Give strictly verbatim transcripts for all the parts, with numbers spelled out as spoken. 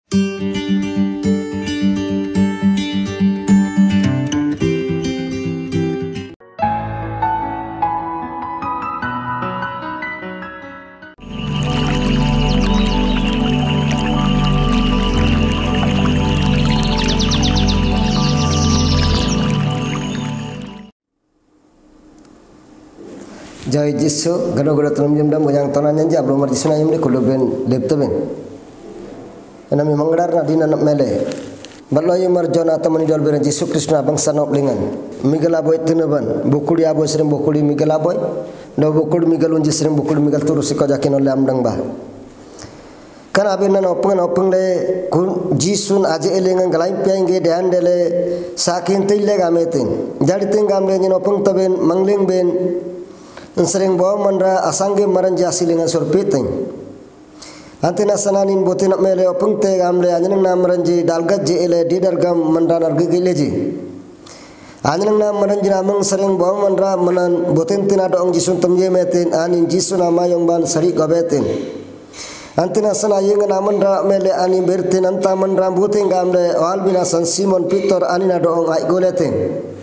Jai Jisu gado gado tanam jam dam yang tanan yang jam belum marjisuna yang dek kulo ben dep teben. Enami mangdar na dina nak mele. Baloi marjona tamani dol ben Jisu Krishna bangsa nop lingan. Migala boy tenaban bukuli aboy serem bukuli migala boy. Do bukul migal unji serem bukuli migal turu siko jakin oleh amdang bah. Kan abin na openg openg le kun Jisun aje elengan galai piangge dehan dele sakin tille gametin. Jadi tenggam le nyen openg taben mangling ben sering bawa mandra asangge maranja asilingan surpiteng antina sananin botina mele opung te gamle anjeng nam maranji dalgat je ele didargam mandra narge gileji anjeng nam maranji namang sering bawa mandra manan botin tina doong Jisun temje metin anin Jisun nama yang ban sari gabetin antina sanayeng namandra mele ani bertin anta mandra botin gamle wal binasan Simon Peter anina doong ai goletin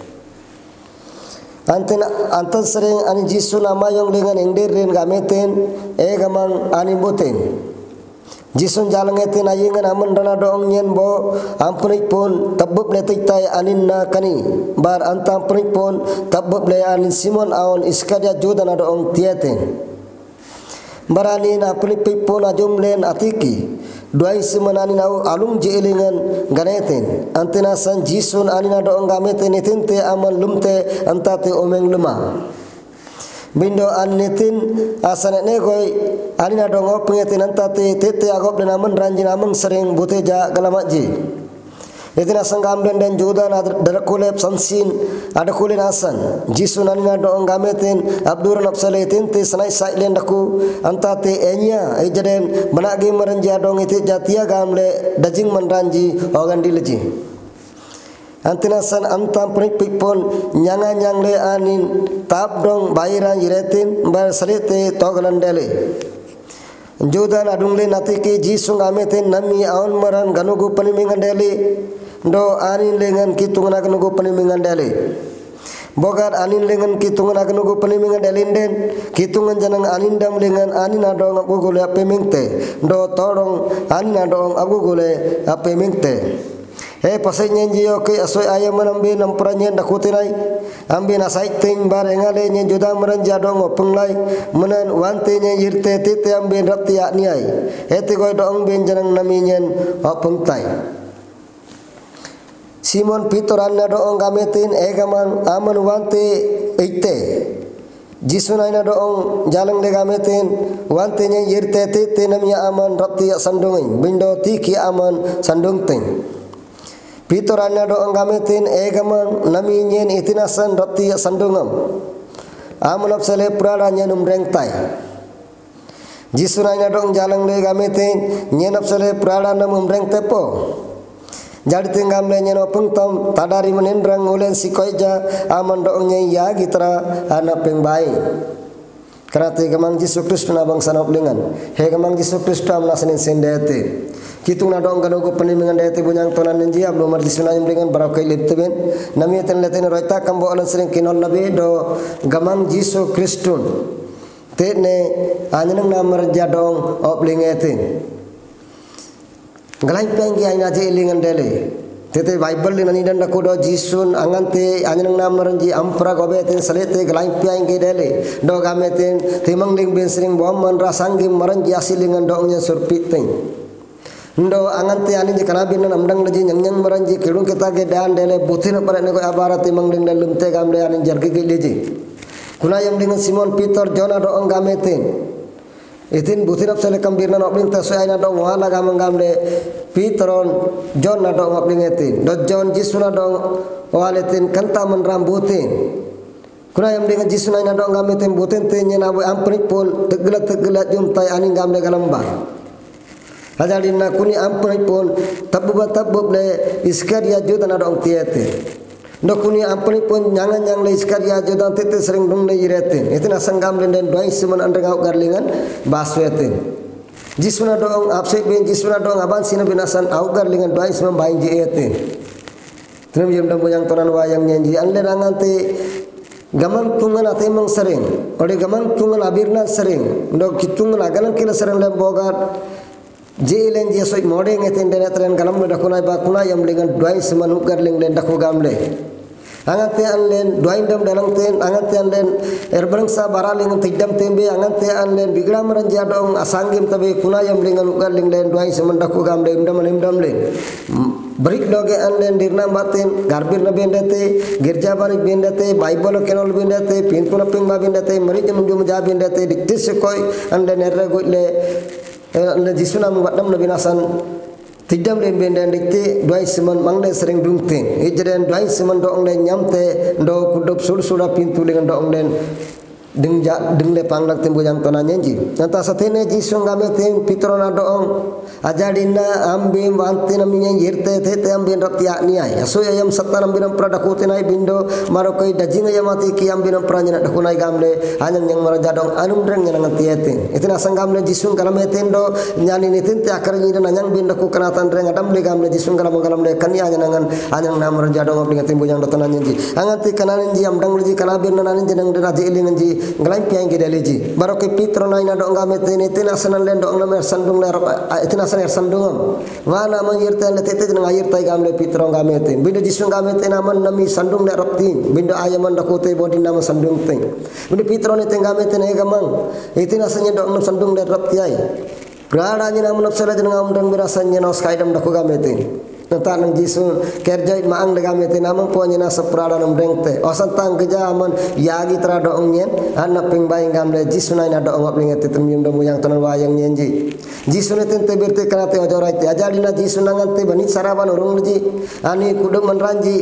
Anten anten sering ani Jisu nama yang dengan engder ren gameten e gamang ani boten Jisun jalang eten ayingan aman dana doong nyen bo ampunik pun tabub le tai anin na kani bar antam punik pun tabub le anin Simon aon iskadia jodana doong tieten barani na punik pun ajum len atiki Duai semanani nau alung je elingan ganeten antena san Jisun anina doong gameten etente aman lumte antate omeng lemah bindo anetin asane negoi anina doong opengeten antate tete agop dan aman ranjin ameng sering boteja galamaji etina sangam dan dan jodan ada kulep sansin ada kulen asan Jisun anina doong gameten abdur napsale tente sanai sailen daku antate enya ejaden managi maranja dong ite jatia gamle dajing manranji ogan dileji antina san antam prik pipon nyanga nyangle anin tap dong bairan jiretin bar salete togalan dele jodan adungle natike Jisun gameten nami aon maran ganugo panimingan dele do anin lengan kitungan akan nugo panimingan dale bogar anin lengan kitungan akan nugo panimingan dalinden kitungan janang anin dam lengan anin adong agu gole ape mingte do torong anin adong agu gole ape mingte he pasai nyenji oke asoy ayam menambe namperanyen dakutinai ambe nasai ting barengale nyen joda meranja dong openglai menan wante nyen yirte tite ambe rapti akniai ete goy dong ben janang naminyen opengtai Simon Peter anna doong gametin egaman aman wante eite Jisun aina doong jalang le gametin wante nya yirte tete namya aman rapti sandungin bindo tiki aman sandung ting Peter anna doong gametin egaman nami nyen itinasan rapti sandungam aman apsale prara nyenum rengtai Jisun aina doong jalang le gametin nyen apsale prara namum rengtepo Jadi tinggam le nyen openg tom tadari menendrang ulen sikoija aman doong nya ya gitra anak peng bai karate gamang Jisu Krishna bangsa noplingan he gamang Jisu Krishna manasanin sendete kitung na doong ganugo panimingan dete bunyang tonan nenji ablo marjisuna nyemblingan barakai lepteben nami ten leten roita kambo alan sering kinol nabi do gamang Jisu Krishna tene anyenang namar jadong oplingetin Galai pengi aina je ilingan dele tete Bible ni dan aku do Jisun angante anang namaranji ampra gobetin salete galai pengi dele do gametin timang ling ben sering boman rasanggi maranji asilingan doongnya surpiteng ndo angante ani je kanabin namdang leji nyang maranji kidung kita ge dan dele butina pare ne ko abara timang ling dan lumte gamle ani jargi ge leji kuna yang dengan Simon Peter Jona doong gametin Itin butirap sele kambirna nopling tasoy na dong wala gamang gamle Peteron John na dong nopling etin do John Jisun na dong waletin kanta man rambutin kuna yang dengan Jisun na dong gametin butin tenya na amprik pun tegelat tegelat jumtai aning gamle galamba hajalin na kuni amprik pun tabub tabub le iskaria juta na dong tiete Dokuni ampuni pun nyangan yang le iskaria jodan tete sering dong le iretin. Itu na sanggam den doi semen andeng au garlingan baswetin. Jisuna doong absek ben jisuna doong aban sina binasan augar lingan doai semam bain ji etin. Tenam jam dam yang tonan wayang nyanji anle rangante gaman tungan ate mang sering. Ode gaman tungan abirna sering. Ndo kitungan agalan kila sering lem bogat. Jilen ji soi modeng etin den etren galam da kunai ba kunai yam lingan doai seman ugar ling den daku gamle. Angante anlen doain dam dalang ten angante anlen erbangsa baraling tidam tembe angante anlen biglam ranja dong asangim tabe kunayam lingan ugar ling len doain semendaku gamle imdam imdam ling berik doge anlen dirna batin garbir na bendate girja barik bendate bible kenol bendate pintuna ping ma bendate mari jam jum ja bendate diktis koy anlen erre goile anlen jisuna mbatam na binasan Tidam den bendan dikti doai seman mangle sering dungting. Ijren doai seman doong den nyamte do kudup sur sura pintu dengan doong den deng ja deng le panglak tembo yang tona nyenji. Nanta satene ji songgame tem pitrona doong ajadina ambim wanti naminya yirte tete ambin raptia niai. Aso yam satana ambinam prada kutenai bindo marokoi dajinga yamati ki ambinam pranyana dakunai gamle hanyang yang maraja dong anum dreng yang tieten. Itina sangamle jisun kalame tendo nyani nitin te akar nyida nanyang binda ku kanatan dreng adam le gamle jisun kalam kalam le kania nyangan hanyang nam maraja dong abinga tembo yang dotona nyenji. Angati kananin ji amdang ji kalabir nanin jenang deraji ilingan ji ngelain piang ke daleji baroke pitro na ina do ngame tene tena sanan len do ngame sandung le tena sanan sandung wana mangirte le tete jenang ayir tai gamle pitro ngame ten bindo jisung ngame tena man nami sandung le raptin bindo ayaman dakote bodi nama sandung ten bindo pitro ne tengame tene gamang itina sanya do ngam sandung le raptiai prada nyina mun apsara jenang amdang birasanya nos kaidam dako game ten Nanta nang jisun kerjait maang legame te namang po nyina saprada nam dengte osan tang kejaman yagi trado ongnyen anak ping baing gamle jisuna ina do ngop lingete temium do muyang tonan wayang nyenji jisuna ten te berte kanate ojorai te ajadina jisuna ngante bani saraban urung ji ani kudu menranji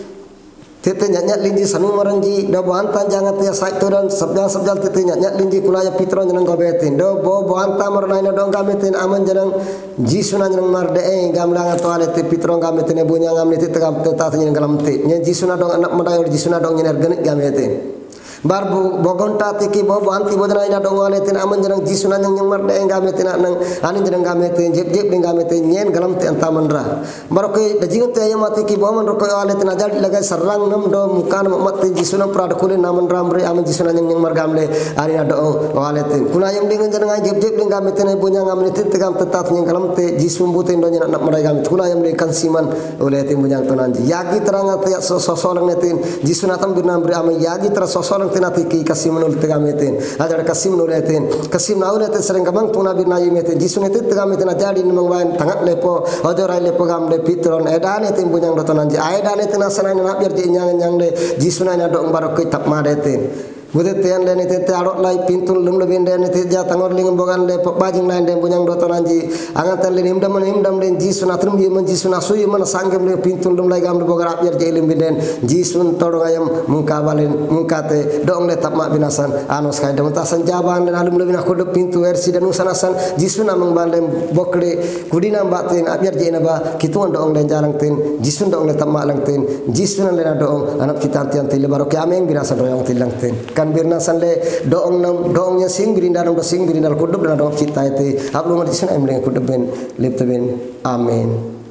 tete nyat linji sanu maranji do boan tanjangat ya saitoran sabjal sabjal tete nyat linji kulaya pitron jenang gobetin do bo boan tamar naina dong gametin aman jenang jisuna jenang marde eh gamlang toale te pitron gametin e bunya ngamni tete gam teta jenang galam te nyen jisuna dong anak madayor jisuna dong nyen erganik gametin bar bogonta tiki bo anti bodana ina dong ale tin aman jenang jisuna yang yang marde gametin nang anin jenang gametin jep jep ding gametin nyen galam te antamandra baroke dajingat te ayamati ki bo man roko ale tin ajal lagai sarang nam do mukan mat te jisuna prada kulin naman ramre aman jisuna yang yang margamle arina do ale tin kuna yang ding jenang jep jep ding gametin e punya ngamni tin te gam tetat yang galam te jisum butin do nyen nak marai gamit kuna yang ding kansiman ole tin punya tonanji yagi teranga te sosolang netin jisuna tam birnam bre am yagi tra sosolang tenati ki kasim nul tegametin ajar kasim nul etin kasim naule te sering kamang tuna bin nayi metin jisun etin tegametin ajadi nimang wain tangat lepo ojorai lepo gamle pitron edane tin bunyang dotonanji aedane tin asana na biar ji nyang nyang de jisuna na do barok tap madetin Budet tian dan itu tiarot lai pintul lum lebih dan itu jatangor lingam bogan le pabajing lain dan bunyang dotonan ji angan tan lim dam lim dam den jisun atrum ji man jisun asu man sanggem le pintul lum lai gam de bogar apir je lim binden jisun todong ayam mungkabalin mungkate dong le tap mak binasan anos kai dam tasan jaban dan alum lebih aku de pintu ersi dan usanasan jisun amang balem bokle kudina batin apir je naba kituan dong den jarang tin jisun dong le tap mak lang tin jisun le dong anak kita tian tile baro kiameng binasan doyang tilang tin birna sanle doong nam doongnya sing birinda nam sing birinda kudub dan doong cita itu ablu mati sun emleng kudub ben lip ben amin.